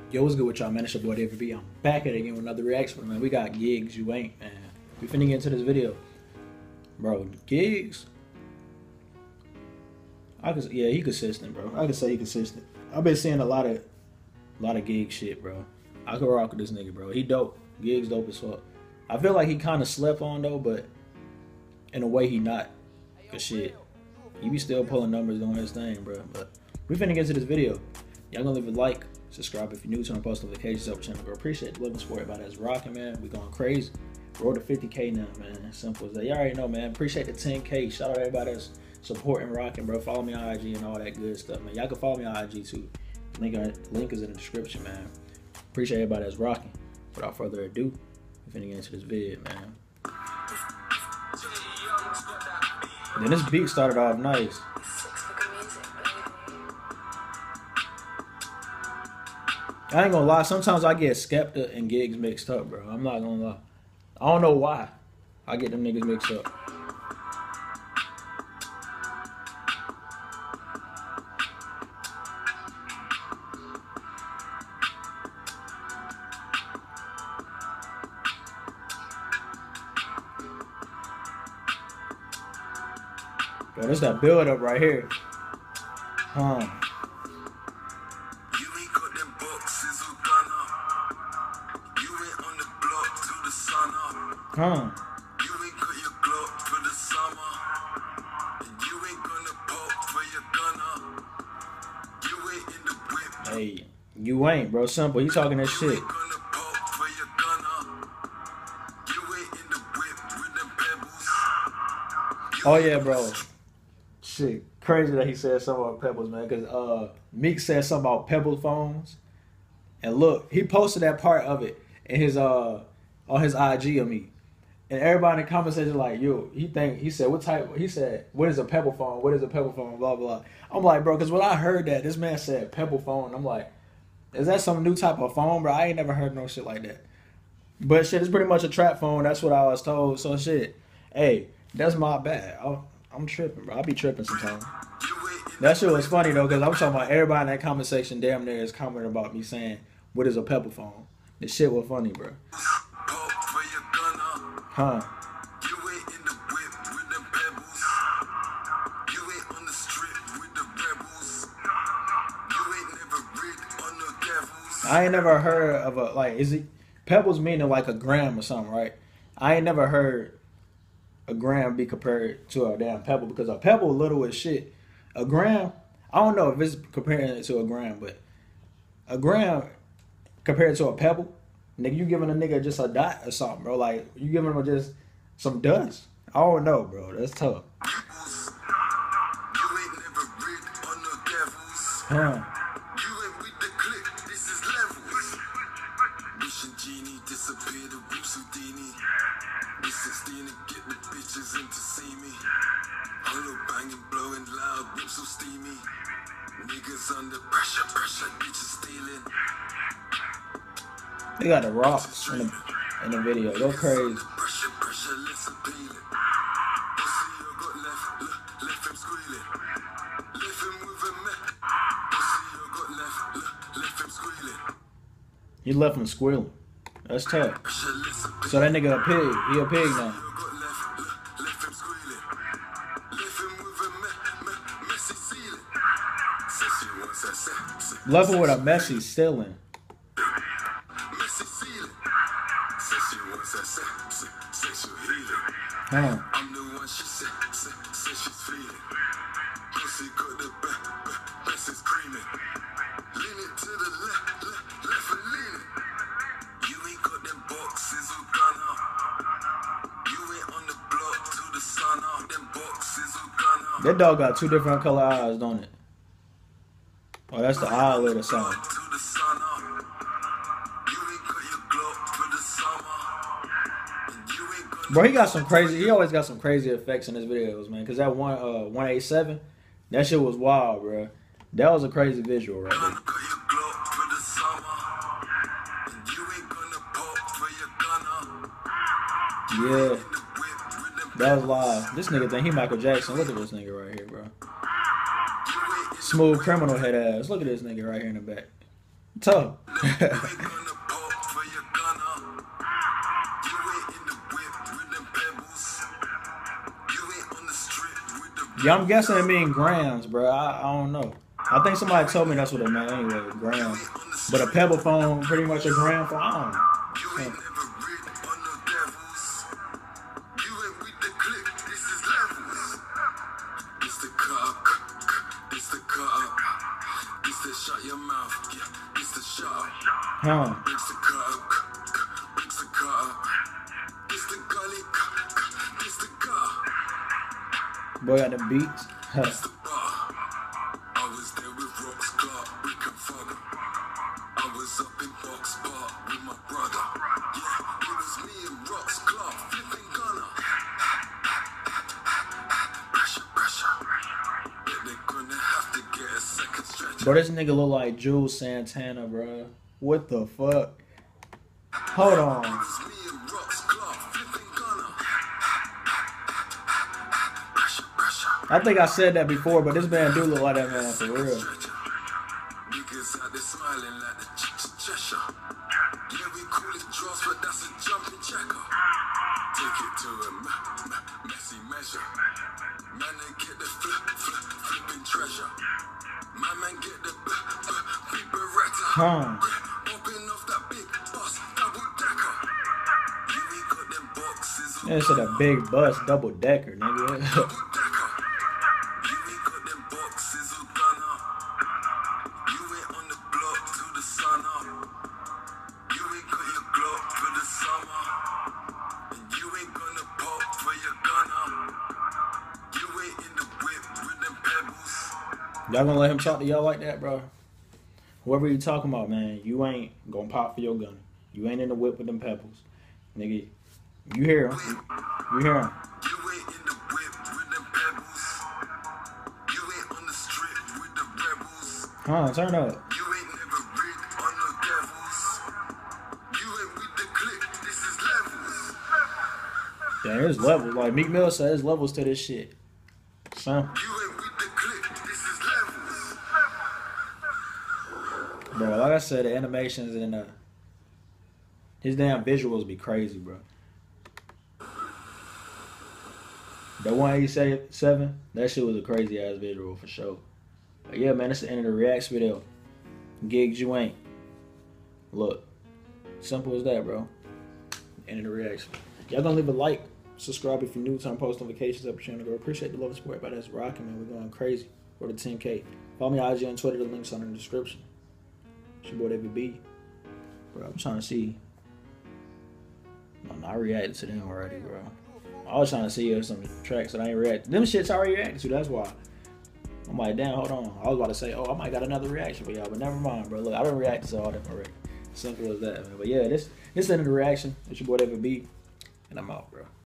Yo, what's good with y'all, man? It's your boy David B. I'm back at it again with another reaction, man. We got Giggs, You Ain't, man. We finna get into this video. Bro, Giggs. Yeah, he consistent, bro. I can say he consistent. I've been seeing a lot of Giggs shit, bro. I could rock with this nigga, bro. He dope. Giggs dope as fuck. I feel like he kind of slept on, though, but in a way he not. Cause shit, he be still pulling numbers doing his thing, bro. But we finna get into this video. Y'all gonna leave a like, subscribe if you're new, turn on post notifications up channel, bro. Appreciate the love and support about us rocking, man. We going crazy. Roll to 50K now, man. Simple as that. Y'all already know, man. Appreciate the 10K. Shout out everybody that's supporting rocking, bro. Follow me on IG and all that good stuff, man. Y'all can follow me on IG too. Link is in the description, man. Appreciate everybody that's rocking. Without further ado, we're finna get into this video, man. Then this beat started off nice. I ain't gonna lie, sometimes I get Skepta and Giggs mixed up, bro. I'm not gonna lie. I don't know why I get them niggas mixed up. Yo, this that build up right here. Huh. Huh. You ain't got your Glock for the summer, and you ain't gonna pop for your gunner. You ain't in the whip. Hey, you ain't, bro. Simple. He talking that shit. You ain't gonna pop for your gunner. You ain't in the whip with them pebbles. Oh yeah, bro. Shit, crazy that he said something about pebbles, man. Cause Meek said something about pebble phones, and look, he posted that part of it in his on his IG of me. And everybody in the comment section like, yo, he said, what type? He said, what is a pebble phone? What is a pebble phone? Blah, blah. I'm like, bro, because when I heard that, this man said pebble phone, I'm like, is that some new type of phone, bro? I ain't never heard no shit like that. But shit, it's pretty much a trap phone. That's what I was told. So shit, hey, that's my bad. I'm tripping, bro. I be tripping sometimes. That shit was funny, though, because I'm talking about everybody in that comment section damn near is commenting about me saying, what is a pebble phone? This shit was funny, bro. Huh. You ain't in the whip with them pebbles. You ain't on the strip with the rebels. You ain't never rid on the devils. I ain't never heard of a, like, is it, pebbles meaning like a gram or something, right? I ain't never heard a gram be compared to a damn pebble, because a pebble little as shit. A gram, I don't know if it's comparing it to a gram, but a gram compared to a pebble, nigga, you giving a nigga just a dot or something, bro. Like, you giving him just some dust. I don't know, bro. That's tough. You ain't never rid on the devils. Huh. You ain't with the click, this is levels. Wishing Genie disappeared a Roots Houdini. This 16 to get the bitches in to see me. Hollow banging, blowing loud, whips so steamy. Niggas under pressure, bitches stealing. They got the rocks in the video. Go crazy. Pressure, less appealing. Pussy, you got left him squealing. Left him with a meh. Pussy, you got left him squealing. He left him squealing. That's tough. So that nigga a pig. He a pig now. Left him squealing. Left him with a messy ceiling. Says she wants that sex. Left him with a messy ceiling. Huh. I'm the one she said she's feeling. Pussy got the best is creaming. Lean it to the left and lean it. You ain't got them boxes who gun up. You ain't on the block till the sun up. Them boxes who gun up. That dog got two different color eyes, don't it? Oh, that's the eyelid or something. Bro, he got some crazy. He always got some crazy effects in his videos, man. Cause that 187, that shit was wild, bro. That was a crazy visual right there. Yeah, that was live. This nigga think he Michael Jackson. Look at this nigga right here, bro. Smooth criminal head ass. Look at this nigga right here in the back. Tough. ain't gonna pop for your gunner. You ain't in the whip with them pebbles. You ain't on the strip with the Yeah, I'm guessing it mean grams, bro. I don't know. I think somebody told me that's what it meant anyway, grams. But a pebble phone, pretty much a gram phone. I don't know. You ain't never rid on no devils. You ain't with the click, this is levels. It's the cut up, it's the cut up. It's the shut your mouth, yeah, it's the shut up. Huh. It's the cut up, it's the cut up. It's the gully, it's the cut. Boy got the beats. Huh. It's the bar. I was there with Rocks Clark, Rick and Fogger. I was up in Box Park with my brother. Yeah, it was me and Rocks Clark, flipping gunner. Pressure, pressure. Yeah, they're gonna have to get a second stretch. Bro, this nigga look like Jules Santana, bro. What the fuck? Hold on. It was me and Rocks Clark, flipping gunner. Pressure, pressure. I think I said that before, but this man do look like that man for real. Niggas out there smiling like the Cheshire. Yeah, we call it draws, but that's a jumping checker. Take it to a messy measure. Man, they get the flipping treasure. My man get the big beretta. Huh. Popping off that big bus, double decker. You ain't got them boxes or This is a big bus, double decker, nigga. double decker. You ain't got them boxes or gunner. You ain't on the block till the sun up. You ain't got your Glock for the summer. And you ain't gonna pop for your gunner. You ain't in the whip with them pebbles. Y'all gonna let him talk to y'all like that, bro? Whoever you talking about, man, you ain't gonna pop for your gun. You ain't in the whip with them pebbles. Nigga, you hear him. You hear him. You ain't in the whip with them pebbles. You ain't on the strip with the rebels. Huh, turn up. You ain't never rid on no devils. You ain't with the click, this is levels. Damn, there's levels. Like Meek Mill said, there's levels to this shit. Son. You ain't with the click, this is levels. Bro, like I said, the animations and his damn visuals be crazy, bro. That 187, that shit was a crazy ass visual for sure. But yeah, man, it's the end of the reacts video. Gigs you ain't. Look, simple as that, bro. End of the reaction. Y'all gonna leave a like, subscribe if you're new, turn post notifications up, channel. Girl, appreciate the love and support. Everybody that's rocking, man. We're going crazy. We're to 10K. Follow me on IG and Twitter. The links are in the description. It's your boy David B. Bro, I'm trying to see. No, I reacted to them already, bro. I was trying to see some tracks that I ain't reacted. Them shits I already reacted to, that's why. I'm like, damn, hold on. I was about to say, oh, I might got another reaction for y'all, but never mind, bro. Look, I done reacted to all them already. Simple as that, man. But yeah, this ended the reaction. It's your boy David B. And I'm out, bro.